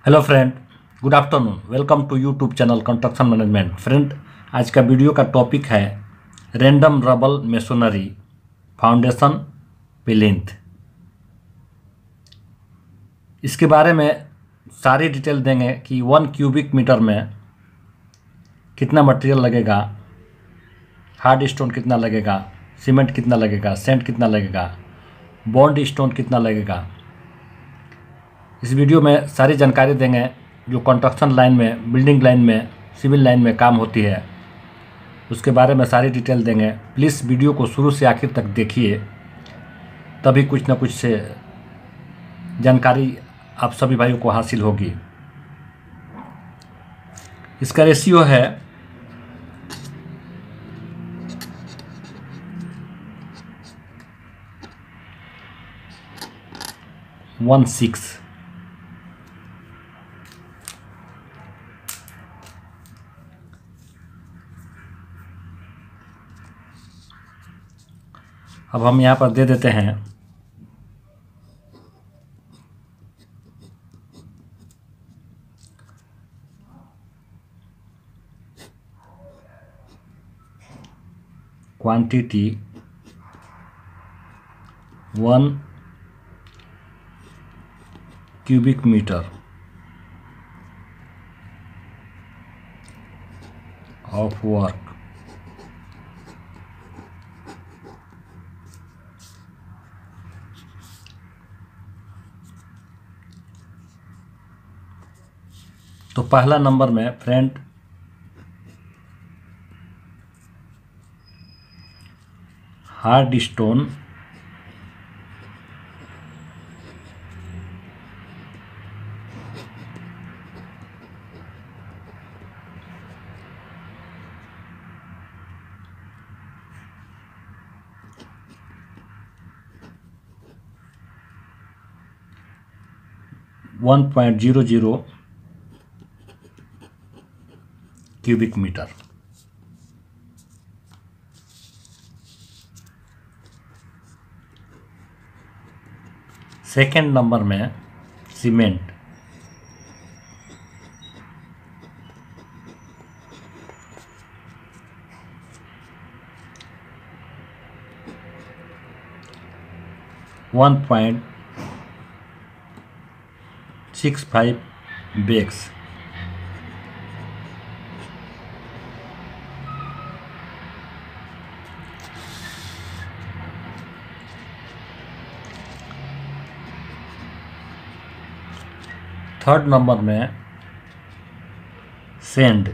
Hello friend, good afternoon. Welcome to YouTube channel construction management. Friend, आज का video का topic है random rubble masonry foundation plinth. इसके बारे में सारी डिटेल देंगे कि 1 क्यूबिक मीटर में कितना मटेरियल लगेगा, हार्ड स्टोन कितना लगेगा, सीमेंट कितना लगेगा, सैंड कितना लगेगा, बॉन्ड स्टोन कितना लगेगा। इस वीडियो में सारी जानकारी देंगे जो कंस्ट्रक्शन लाइन में, बिल्डिंग लाइन में, सिविल लाइन में काम होती है, उसके बारे में सारी डिटेल देंगे। प्लीज़ वीडियो को शुरू से आखिर तक देखिए, तभी कुछ ना कुछ से जानकारी आप सभी भाइयों को हासिल होगी। इसका रेशियो है 1:6। अब हम यहाँ पर दे देते हैं quantity 1 cubic metre of work. तो पहला नंबर में friend hard stone 1.00 cubic metre. Second number में सीमेंट 1.65 बैग्स। थर्ड नंबर में sand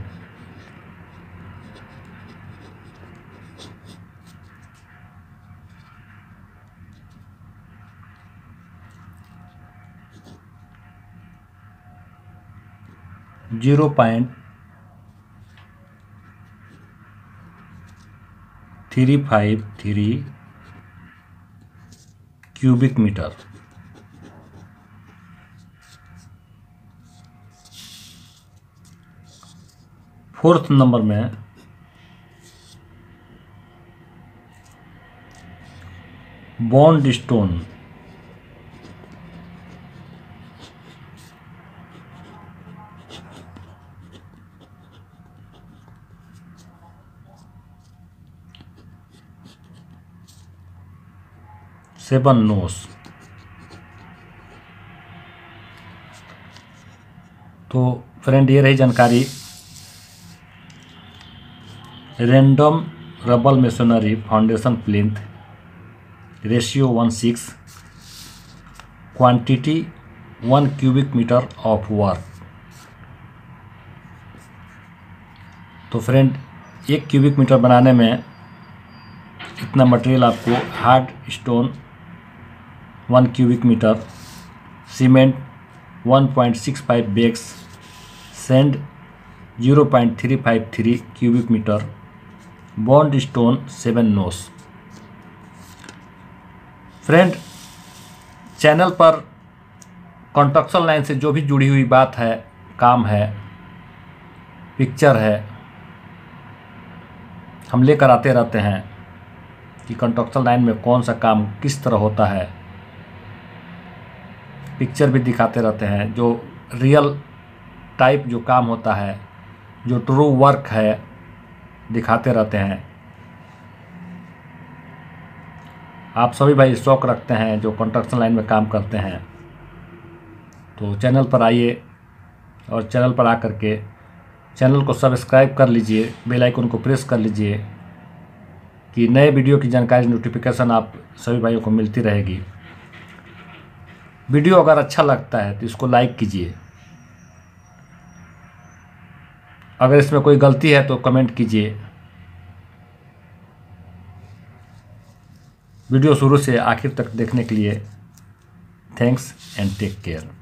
0.353 cubic metre. Fourth number में बॉन्ड स्टोन 7 नोस। तो फ्रेंड, ये रही जानकारी random rubble masonry foundation plinth, ratio 1:6, quantity 1 cubic metre of work. तो friend, 1 cubic metre बनाने में इतना मटेरियल आपको hard stone 1 cubic metre, cement 1.65 bags, sand 0.353 cubic metre, bond stone 7 nos. Friend, channel पर कंस्ट्रक्शन लाइन से जो भी जुड़ी हुई बात है, काम है, पिक्चर है, हम लेकर आते रहते हैं कि कंस्ट्रक्शन लाइन में कौन सा काम किस तरह होता है। पिक्चर भी दिखाते रहते हैं जो रियल टाइप जो काम होता है, जो ट्रू वर्क है, दिखाते रहते हैं। आप सभी भाई शौक रखते हैं जो कंस्ट्रक्शन लाइन में काम करते हैं, तो चैनल पर आइए और चैनल पर आकर के चैनल को सब्सक्राइब कर लीजिए, बेल आइकन को प्रेस कर लीजिए कि नए वीडियो की जानकारी नोटिफिकेशन आप सभी भाइयों को मिलती रहेगी। वीडियो अगर अच्छा लगता है तो इसको लाइक कीजिए, अगर इसमें कोई गलती है तो कमेंट कीजिए। वीडियो शुरू से आखिर तक देखने के लिए थैंक्स एंड टेक केयर।